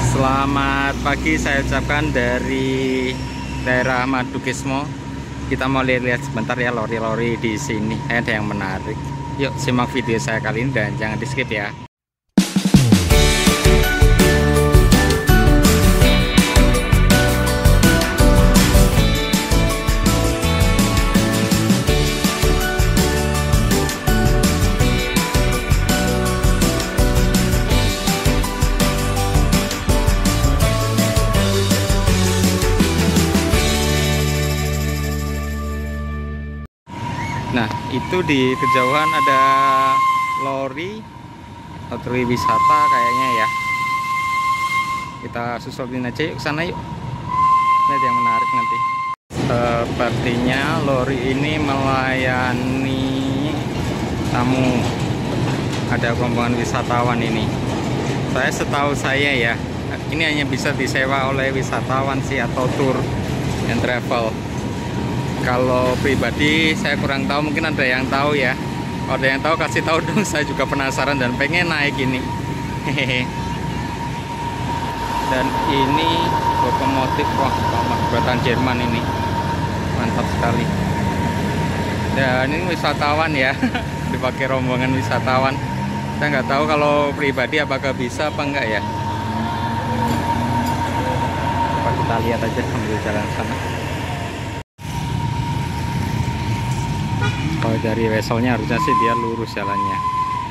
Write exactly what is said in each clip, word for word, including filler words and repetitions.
Selamat pagi saya ucapkan dari daerah Madukismo. Kita mau lihat-lihat sebentar ya lori-lori di sini. Ada yang menarik. Yuk simak video saya kali ini dan jangan di skip ya. Nah, itu di kejauhan ada lori atau wisata kayaknya ya. Kita susulin aja yuk ke sana yuk. Ini ada yang menarik nanti. Sepertinya lori ini melayani tamu. Ada rombongan wisatawan ini. Saya setahu saya ya, ini hanya bisa disewa oleh wisatawan sih atau tour and travel. Kalau pribadi saya kurang tahu, mungkin ada yang tahu ya. Kalau ada yang tahu kasih tahu dong, saya juga penasaran dan pengen naik ini. Hehehe. Dan ini lokomotif, wah, buatan Jerman ini, mantap sekali. Dan ini wisatawan ya, dipakai rombongan wisatawan. Saya nggak tahu kalau pribadi apakah bisa apa enggak ya. Coba kita lihat aja sambil jalan sana. Kalau dari weselnya harusnya sih dia lurus jalannya.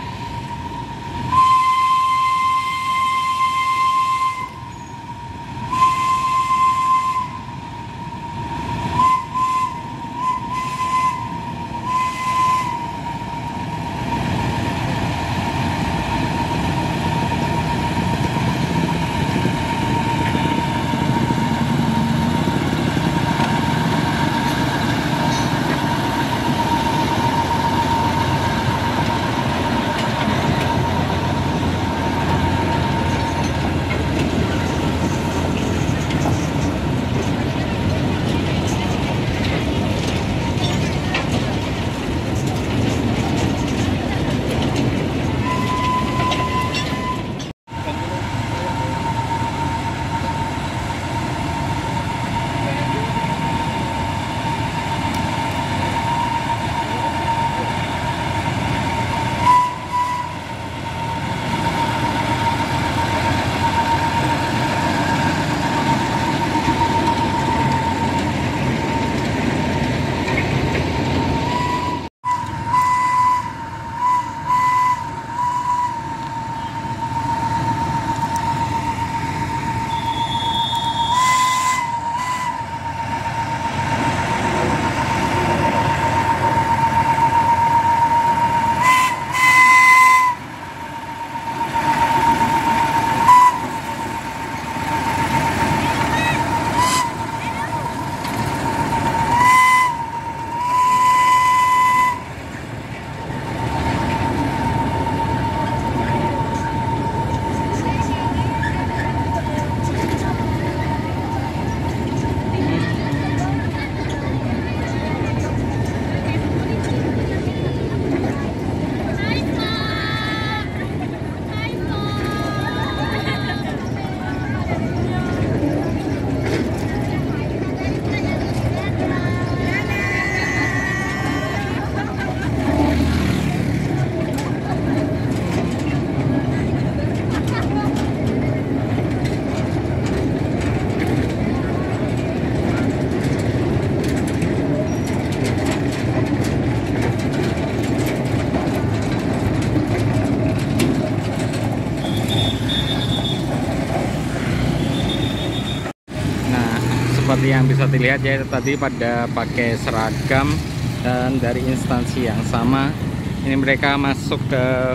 Seperti yang bisa dilihat ya, tadi pada pakai seragam dan dari instansi yang sama. Ini mereka masuk ke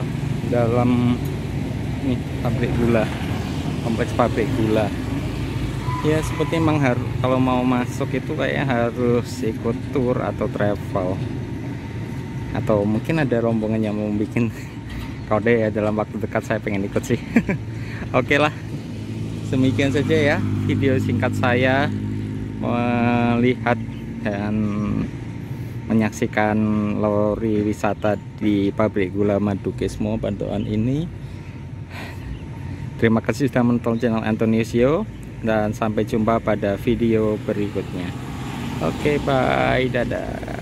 dalam nih pabrik gula, kompleks pabrik gula. Ya seperti memang harus, kalau mau masuk itu kayak harus ikut tour atau travel, atau mungkin ada rombongan yang mau bikin kode ya. Dalam waktu dekat saya pengen ikut sih. Oke lah, demikian saja ya video singkat saya melihat dan menyaksikan lori wisata di pabrik gula Madukismo Bantuan ini. Terima kasih sudah menonton channel Antonius Yo, dan sampai jumpa pada video berikutnya. Oke, bye, dadah.